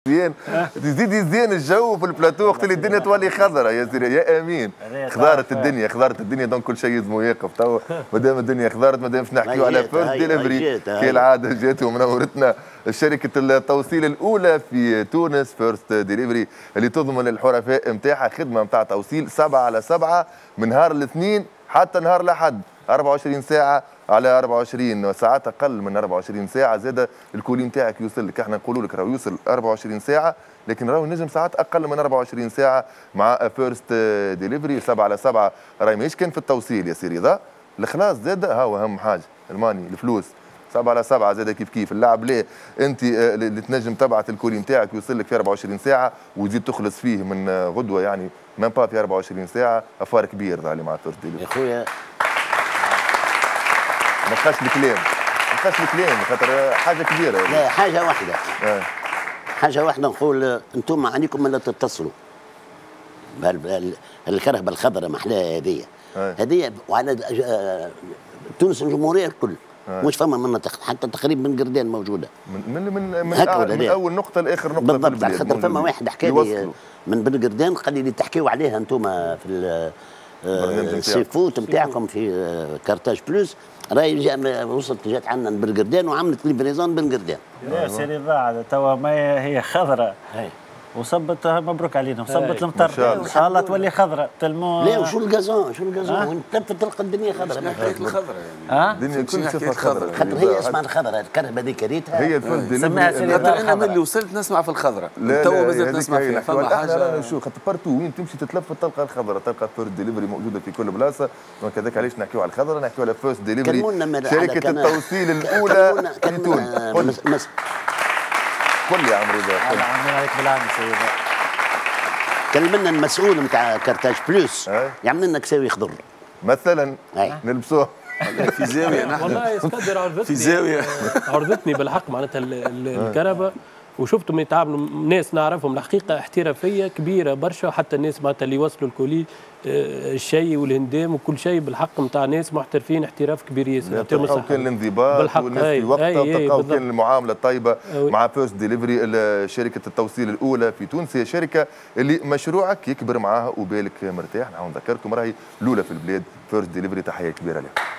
زين تزيد يزين الجو في البلاتو وقت اللي الدنيا تولي خضراء يا سيدي يا امين. خضارت الدنيا دونك كل شيء يلزموا يقف توا مادام الدنيا خضارت مادام باش نحكيو على فيرست ديليفري كالعاده جات ومنورتنا شركه التوصيل الاولى في تونس فيرست ديليفري اللي تضمن للحرفاء نتاعها خدمه نتاع توصيل 7/7 من نهار الاثنين حتى نهار الاحد 24 ساعه على 24 ساعات اقل من 24 ساعه زاد الكولي نتاعك يوصل لك. احنا نقولوا لك راهو يوصل 24 ساعه لكن راهو نجم ساعات اقل من 24 ساعه مع فيرست ديليفري 7/7. راهي ماهيش كان في التوصيل يا سيدي رضا الخلاص زاد هاو اهم حاجه الماني الفلوس 7/7 زاد كيف اللعب ليه انت اللي تنجم تبعت الكولي نتاعك يوصل لك في 24 ساعه وتزيد تخلص فيه من غدوه يعني ميم با في 24 ساعه افار كبير ظهر مع فيرست ديليفري. يا خويا ما بقاش الكلام خاطر حاجه كبيره. لا حاجه واحده حاجه واحده نقول انتم عليكم الا تتصلوا الكرهبه الخضراء محلاها هذه وعلى تونس الجمهوريه الكل مش فما مناطق حتى تقريبا من قردان موجوده من اول نقطه لاخر نقطه بالضبط. على خاطر فما واحد حكى لي من بن قردان قال لي تحكيوا عليها انتم في السي فوت نتاعكم في كارتاج بلوس راهي جات عندنا بن قردان وعملت ليفريزون بن قردان. لا سيري ضاع توا ما هي خضراء وصبت مبروك علينا وصبت المطر ان شاء الله تولي خضراء تلمو. لا وشو الغازون وين تلقى الدنيا خضراء ما حكايه الخضراء يعني الدنيا كل شيء خضراء خاطر هي اسمها الخضراء الكرهبه هذيك ريتها هي الفرد ديليفري. خاطر انا ملي وصلت نسمع في الخضراء تو مازلت نسمع فيها فما حاجه شو خاطر بارتو وين تمشي تتلفت تلقى الخضراء تلقى فيرست ديليفري موجوده في كل بلاصه دونك هذاك علاش نحكيو على الخضراء نحكيو على فيرست ديليفري شركه التوصيل الاولى في تونس. قل لي يا عمرو الله عليك بالعافيه سيدي. كلمنا المسؤول نتاع كارتاج بلوس يعمل لنا كساوي خضر مثلا نلبسوه في زاويه نحن والله اسكندر عرضتني في زاويه عرضتني بالحق معناتها الكهرباء وشفتهم يتعاملوا ناس نعرفهم الحقيقه احترافيه كبيره برشا حتى الناس معناتها اللي وصلوا الكولي الشيء والهندام وكل شيء بالحق نتاع ناس محترفين احتراف كبير ياسر. تلقاو كان الانضباط والناس في وقتها وتلقاو كان المعامله الطيبه مع فيرست ديليفري شركه التوصيل الاولى في تونس. هي شركه اللي مشروعك يكبر معاها وبالك مرتاح. نعاود نذكركم راهي الاولى في البلاد فيرست ديليفري. تحيه كبيره لها.